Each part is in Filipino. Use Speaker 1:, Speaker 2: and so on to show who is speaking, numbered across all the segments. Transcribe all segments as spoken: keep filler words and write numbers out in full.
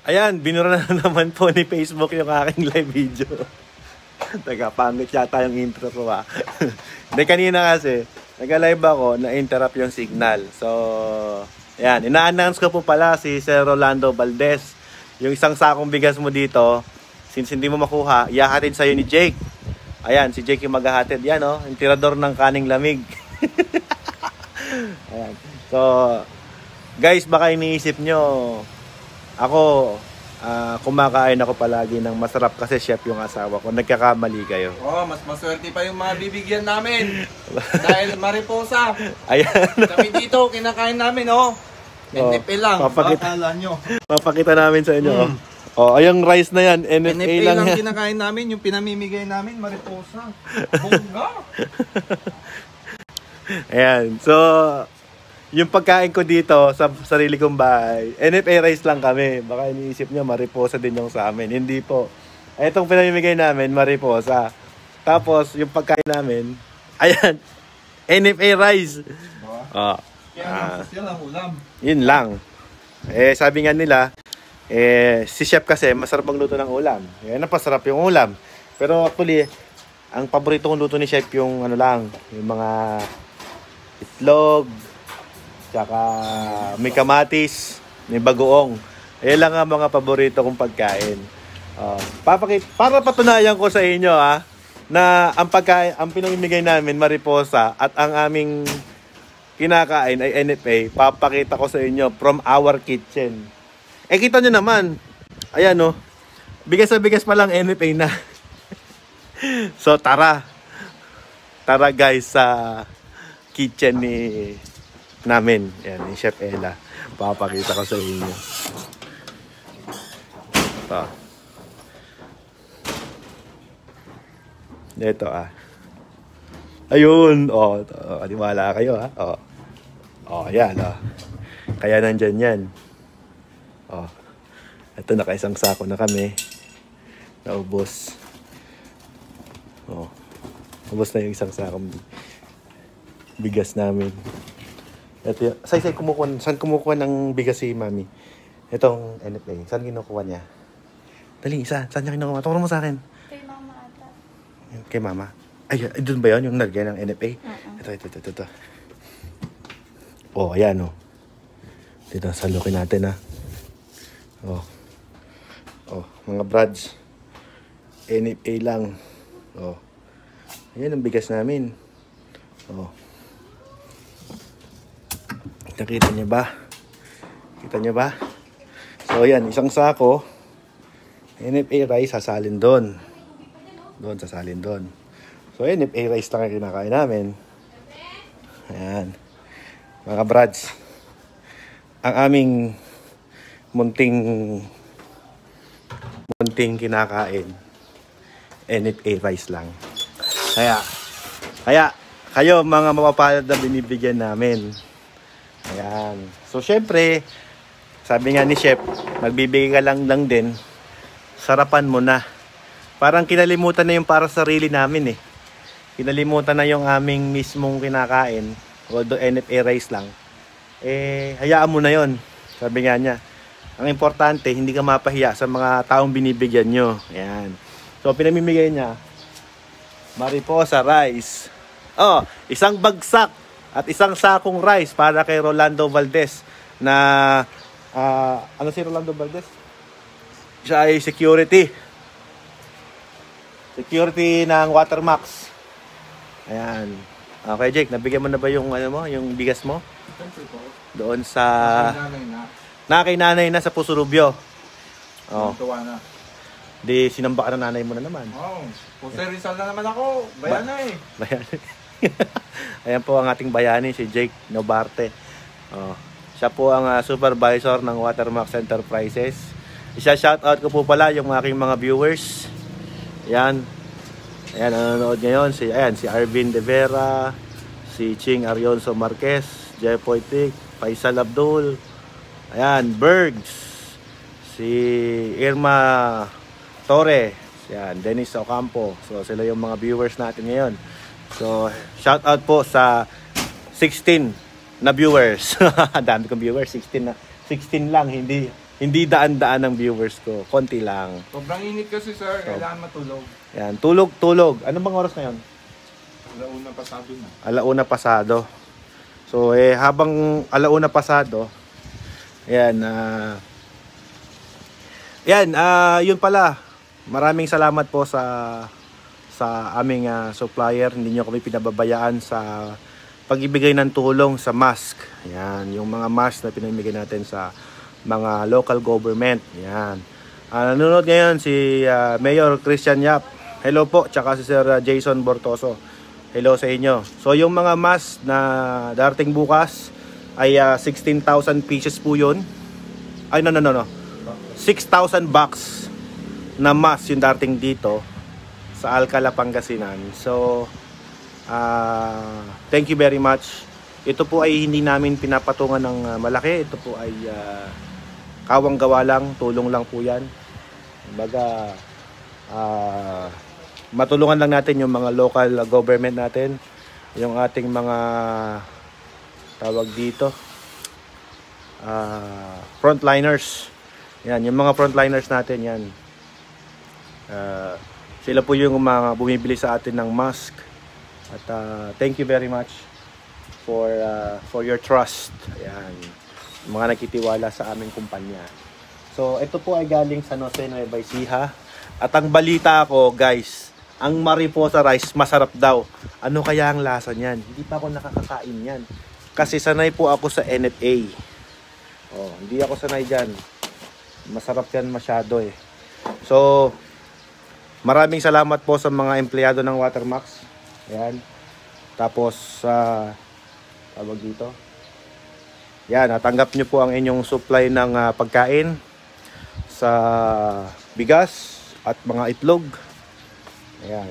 Speaker 1: Ayan, binura na naman po ni Facebook yung aking live video. Teka, pangit yata yung intro ko ha. Hindi, kanina kasi, nag-live ako, na-interrupt yung signal. So, ayan, ina-announce ko po pala si Sir Rolando Valdez. Yung isang sakong bigas mo dito, since hindi mo makuha, ihahatid sa'yo ni Jake. Ayan, si Jake yung maghahatid. Yan o, oh, yung tirador ng kaning lamig. Ayan. So, guys, baka iniisip nyo, ako, uh, kumakain ako palagi ng masarap kasi chef yung asawa ko. Nagkakamali kayo.
Speaker 2: Oh, mas maswerte pa yung mga bibigyan namin. Dahil mariposa.
Speaker 1: Ayan.
Speaker 2: Kami dito, kinakain namin, oh. N F A
Speaker 1: oh,
Speaker 2: lang.
Speaker 1: Papakita,
Speaker 2: Bakala nyo.
Speaker 1: Papakita namin sa inyo. Mm. Oh, ayang rice na yan. N F A,
Speaker 2: N F A
Speaker 1: lang,
Speaker 2: lang
Speaker 1: yan.
Speaker 2: kinakain namin. Yung pinamimigay namin, mariposa. Bongga.
Speaker 1: Ayan. So, yung pagkain ko dito sa sarili kong bahay, N F A rice lang kami. Baka iniisip nyo, mariposa din yung sa amin. Hindi po. Itong pinamimigay namin, mariposa. Tapos, yung pagkain namin, ayan, N F A rice. Oh.
Speaker 2: Kaya lang, lang ulam.
Speaker 1: Yun lang. Eh, sabi nga nila, eh, si chef kasi, masarap magluto ng ulam. Yan, napasarap yung ulam. Pero actually, ang paborito kong luto ni chef yung ano lang, yung mga itlog, tsaka may kamatis, may bagoong. Ayan lang ang mga paborito kong pagkain. Uh, papakit, para patunayan ko sa inyo ha, na ang pagkain, ang pinamimigay namin, mariposa, at ang aming kinakain ay N F A, papakita ko sa inyo from our kitchen. Eh, kita nyo naman. Ayan o. Oh, bigas na bigas pa lang N F A na. So, tara. Tara guys sa kitchen ni namin. Ayan, ni Chef Ella. Papakita ko sa inyo. Ito. Ito ah. Ayun. O, oh, adiwala kayo ha. O. Oh. O, oh, ayan o. Oh. Kaya nandyan yan. O. Oh. Ito, nakaisang sako na kami. Naubos. O. Oh. Ubos na yung isang sakong bigas namin. Ito yung, say, say, kumukuha, saan kumukuha ng bigas si Mami? Itong N F A, saan kinukuha niya? Dali, isa, saan niya kinukuha? Turo mo sa akin.
Speaker 3: Kay Mama ata.
Speaker 1: Kay Mama? Ay, doon ba yun? Yung nalagay ng N F A?
Speaker 3: Uh-uh.
Speaker 1: Ito, ito, ito, ito. Oh, ayan oh. Dito, salukin natin ha. Oh. Oh, mga brads. N F A lang. Oh. Ayan ang bigas namin. Oh. Nakita niyo ba? Kita niyo ba? So, ayan. Isang sako. N F A rice, sasalin doon. Doon, sasalin doon. So, N F A rice lang ang kinakain namin. Ayan. Mga brads. Ang aming munting munting kinakain. N F A rice lang. Kaya, kaya, kayo mga mapapalad na binibigyan namin. Ayan. So, syempre, sabi nga ni Chef, magbibigay ka lang lang din, sarapan mo na. Parang kinalimutan na yung para sa sarili namin eh. Kinalimutan na yung aming mismong kinakain, although N F A rice lang. Eh, hayaan mo na yon. Sabi nga niya, ang importante, hindi ka mapahiya sa mga taong binibigyan nyo. Ayan. So, pinamimigay niya, mariposa rice. Oh, isang bagsak at isang sakong rice para kay Rolando Valdez na uh, ano si Rolando Valdez? Siya ay security. Security ng Watermax. Ayan. Okay, Jake, nabigyan mo na ba yung ano mo, yung bigas mo? Doon sa na kay nanay na sa Pusurubyo. Oh.
Speaker 2: Tuwa na.
Speaker 1: Di sinamba ka ng nanay mo na naman.
Speaker 2: Oh, Jose Rizal na naman ako. Bayanay.
Speaker 1: Ba bayani. Ayan po ang ating bayani, si Jake Nobarte. Oh. Siya po ang uh, supervisor ng Watermax Enterprises. Isa shoutout ko po pala yung aking mga viewers. Ayan. Ayan, nanonood ngayon. Si, ayan, si Arvin De Vera, si Ching Arionso Marquez, Jepoy Tik, Faisal Abdul, ayan, Bergs, si Irma Torre, ayan, Dennis Ocampo. So, sila yung mga viewers natin ngayon. So, shout out po sa sixteen na viewers. Dami kong viewers, sixteen na. sixteen lang, hindi Hindi daan-daan ng viewers ko. Konti lang.
Speaker 2: Sobrang init kasi sir, kailangan matulog.
Speaker 1: Yan, tulog, tulog. Ano bang oras ngayon?
Speaker 2: Alauna pasado na.
Speaker 1: Alauna pasado. So, eh, habang alauna pasado, yan, ah, yan, ah, yun pala. Maraming salamat po sa sa aming uh, supplier. Hindi nyo kami pinababayaan sa pag-ibigay ng tulong sa mask. Yan, yung mga mask na pinamigay natin sa mga local government. Yan. Uh, nanonood ngayon si uh, Mayor Christian Yap. Hello po, tsaka si Sir uh, Jason Bortoso. Hello sa inyo. So yung mga mask na darating bukas ay uh, sixteen thousand pieces po yun. Ay no no no no. six thousand bucks na mask yung darating dito sa Alcala, Pangasinan. So uh, thank you very much. Ito po ay hindi namin pinapatungan ng uh, malaki. Ito po ay uh, kawang gawa lang, tulong lang po yan. Kumbaga, uh, matulungan lang natin yung mga local government natin, yung ating mga tawag dito, uh, frontliners. Yan, yung mga frontliners natin, yan. Uh, sila po yung mga bumibili sa atin ng mask. At uh, thank you very much for uh, for your trust. Ayan, mga nakitiwala sa aming kumpanya. So ito po ay galing sa Jose Nueva Ecija. At ang balita ko, guys, ang mariposa rice masarap daw. Ano kaya ang lasa niyan? Hindi pa ako nakakakain yan kasi sanay po ako sa N F A. Oh, hindi ako sanay diyan. Masarap yan masyado eh. So maraming salamat po sa mga empleyado ng Watermax. Ayan. Tapos sa uh, tawag dito. Yan, natanggap nyo po ang inyong supply ng uh, pagkain sa bigas at mga itlog. Ayan.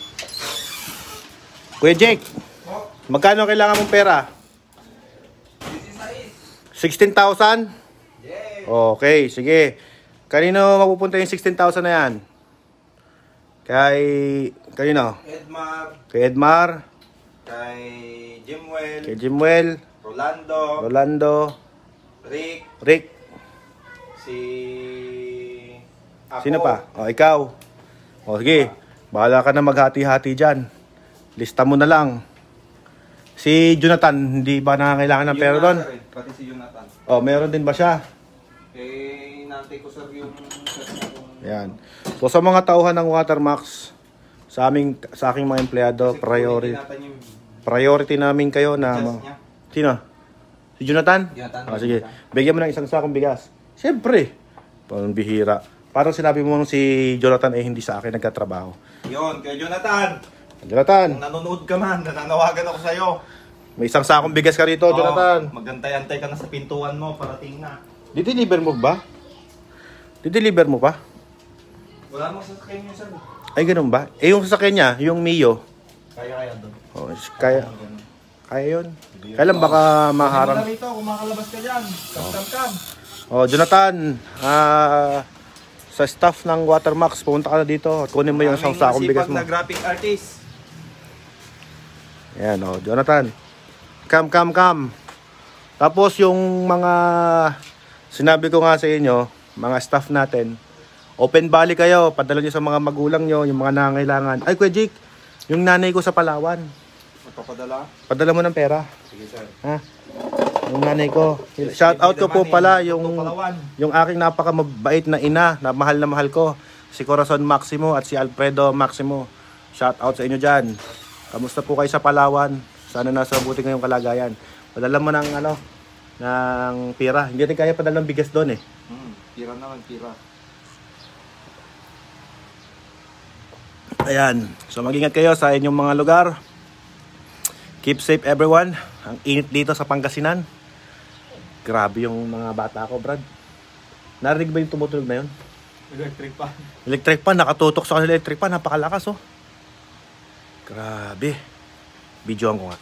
Speaker 1: Kuya Jake, magkano kailangan mong pera? sixteen thousand? Okay, sige. Kanino mapupunta yung sixteen thousand na yan? Kay, kanino?
Speaker 2: Edmar.
Speaker 1: Kay Edmar.
Speaker 2: Kay Jimwell.
Speaker 1: Kay Jimwell.
Speaker 2: Rolando.
Speaker 1: Rolando.
Speaker 2: Rick.
Speaker 1: Rick.
Speaker 2: Si... Ako.
Speaker 1: Sino pa? O, ikaw. O, sige. Bahala ka na maghati-hati dyan. Lista mo na lang. Si Jonathan, hindi ba nangangailangan ng pera doon?
Speaker 2: Rin, pati si Jonathan.
Speaker 1: O, meron din ba siya?
Speaker 2: Eh, nantay ko sir yung...
Speaker 1: Yan. So, sa mga tauhan ng Watermax, sa aming sa aking mga empleyado,
Speaker 2: Kasi
Speaker 1: priority
Speaker 2: yung
Speaker 1: priority namin kayo na
Speaker 2: bigas
Speaker 1: ma-
Speaker 2: niya.
Speaker 1: Sino? Si Jonathan?
Speaker 2: Jonathan.
Speaker 1: Ah, sige. Bigyan mo ng isang sakong bigas. Siyempre. Parang bihira. Parang sinabi mo si Jonathan eh hindi sa akin nagkatrabaho.
Speaker 2: Yun, kay Jonathan.
Speaker 1: Jonathan,
Speaker 2: Kung nanonood ka man, nananawagan ako sa'yo.
Speaker 1: may isang sakong bigas ka rito,
Speaker 2: Oo,
Speaker 1: Jonathan.
Speaker 2: Magantay-antay ka na sa pintuan mo, parating na.
Speaker 1: Di-deliver mo ba? Di-deliver mo pa?
Speaker 2: Wala mong sasakyan yun sir.
Speaker 1: Ay, ganun ba? Eh, yung sasakyan niya, yung Mio.
Speaker 2: Kaya-kaya doon.
Speaker 1: Oh, kaya, kaya yun. Kailan baka maharang?
Speaker 2: Ano rito, kung makalabas ka dyan. Kam-kam-kam.
Speaker 1: Oh, Jonathan, ah, sa staff ng Watermax, pumunta ka na dito at kunin mo yung isang sakong bigas mo.
Speaker 2: na graphic artist.
Speaker 1: Yan, oh, Jonathan. Come, come, come. Tapos yung mga sinabi ko nga sa inyo, mga staff natin, open balik kayo, padala nyo sa mga magulang nyo, yung mga nangangailangan. Ay, Kuya Jake, yung nanay ko sa Palawan,
Speaker 2: Magpapadala?
Speaker 1: padala mo ng pera.
Speaker 2: Sige sir.
Speaker 1: Ha? Yung nanay ko. Shout out ko po pala yung yung aking napaka mabait na ina, na mahal na mahal ko, si Corazon Maximo at si Alfredo Maximo. Shout out sa inyo dyan. Kamusta po kayo sa Palawan? Sana nasa mabuti ngayong kalagayan. Padala mo ng ano, ng pira. Hindi rin kaya padala ng bigas doon eh.
Speaker 2: Hmm, tira naman, tira.
Speaker 1: Ayan. So mag-ingat kayo sa inyong mga lugar. Keep safe everyone. Ang init dito sa Pangasinan. Grabe yung mga bata ko, Brad. Narinig ba yung tumutulog na yun?
Speaker 2: Electric pa.
Speaker 1: Electric pan, nakatutok sa kanila electric pan. Napakalakas oh. Grabe. Videoan ko nga.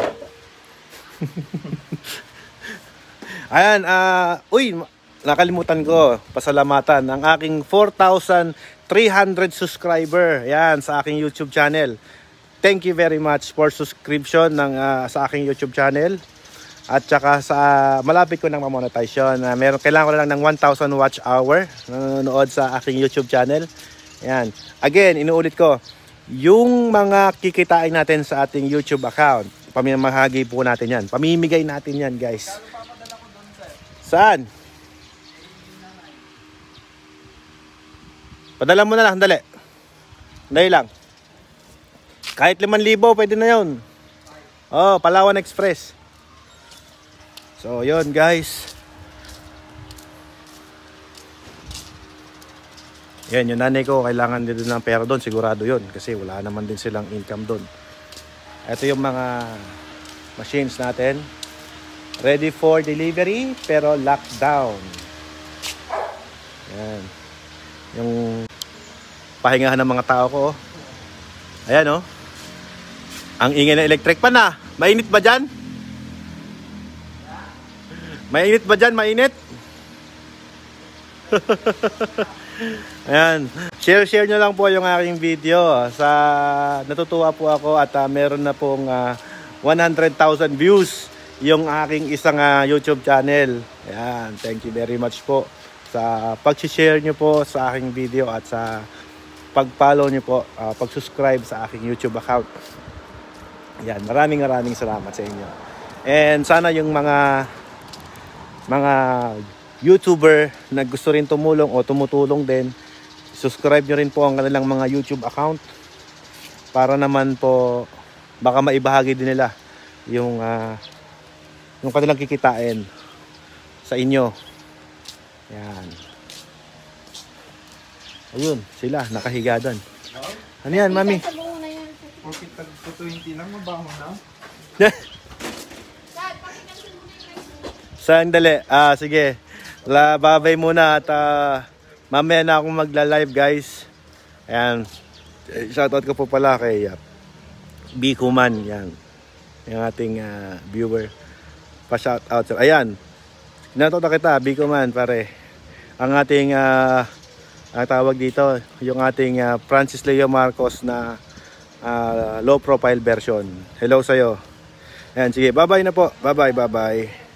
Speaker 1: Ayan, ah, uh, uy, nakalimutan ko, pasalamatan ang aking four thousand three hundred subscriber. Yan, sa aking YouTube channel. Thank you very much for subscription ng, uh, sa aking YouTube channel. At saka sa malapit ko ng ma-monetize yun. Uh, meron, kailangan ko lang ng one thousand watch hour na nanonood sa aking YouTube channel. Yan. Again, inuulit ko, yung mga kikitain natin sa ating YouTube account, pamimahagi po natin yan. Pamimigay natin yan, guys. Saan? Padala mo na lang, dali. Dali lang. Kahit limang libo, pwede na yun. Oh, Palawan Express. So, yun guys. Yan, yung nanay ko, kailangan din ng pera doon. Sigurado yun. Kasi wala naman din silang income doon. Ito yung mga machines natin. Ready for delivery, pero lockdown. Yan. Yung pahingahan ng mga tao ko. Ayan, oh. Ang ingay ng electric pan na. Mainit ba dyan? Mainit ba dyan? Mainit? Ayan. Share-share nyo lang po yung aking video. Sa natutuwa po ako at uh, meron na pong uh, one hundred thousand views yung aking isang uh, YouTube channel. Ayan. Thank you very much po sa pag-share nyo po sa aking video at sa pag-follow nyo po, uh, pag-subscribe sa aking YouTube account. Ayan. Maraming maraming salamat sa inyo. And sana yung mga mga YouTuber na gusto rin tumulong o tumutulong din, subscribe nyo rin po ang kanilang mga YouTube account para naman po baka maibahagi din nila yung uh, yung kanilang kikitain sa inyo. Yan. Ayun, sila nakahiga doon. Ano yan, mami?
Speaker 2: Bakit tag twenty lang, mabaho na?
Speaker 1: Sandali. Ah, sige. La, babay muna at uh, mamaya na akong magla-live, guys. Ayan. Shoutout ko po pala kay uh, Bikuman. Yan. Yung ating uh, viewer. Pa-shoutout. Ayan. Natuto kita, Bikuman, pare. Ang ating uh, ang tawag dito, yung ating uh, Francis Leo Marcos na uh, low profile version. Hello sa'yo. Ayan, sige. Bye-bye na po. Bye-bye, bye-bye.